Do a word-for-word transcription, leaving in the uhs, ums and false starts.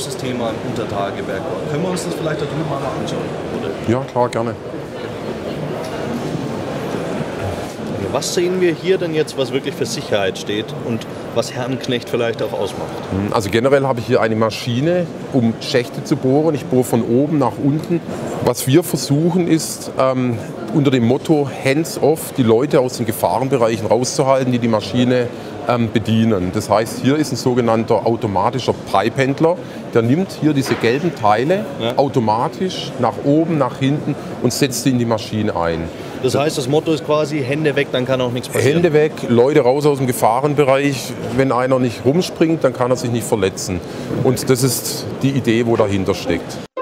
großes Thema im Untertagebergbau. Können wir uns das vielleicht da drüben mal anschauen? Oder? Ja, klar, gerne. Was sehen wir hier denn jetzt, was wirklich für Sicherheit steht und was Herrenknecht vielleicht auch ausmacht? Also generell habe ich hier eine Maschine, um Schächte zu bohren. Ich bohre von oben nach unten. Was wir versuchen ist, ähm, unter dem Motto Hands-off die Leute aus den Gefahrenbereichen rauszuhalten, die die Maschine ähm, bedienen. Das heißt, hier ist ein sogenannter automatischer Pipehändler, der nimmt hier diese gelben Teile ja. automatisch nach oben, nach hinten und setzt sie in die Maschine ein. Das heißt, das Motto ist quasi Hände weg, dann kann auch nichts passieren. Hände weg, Leute raus aus dem Gefahrenbereich. Wenn einer nicht rumspringt, dann kann er sich nicht verletzen. Und das ist die Idee, wo dahinter steckt.